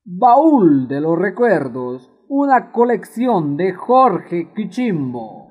Baúl de los recuerdos, una colección de Jorge Cuchimbo.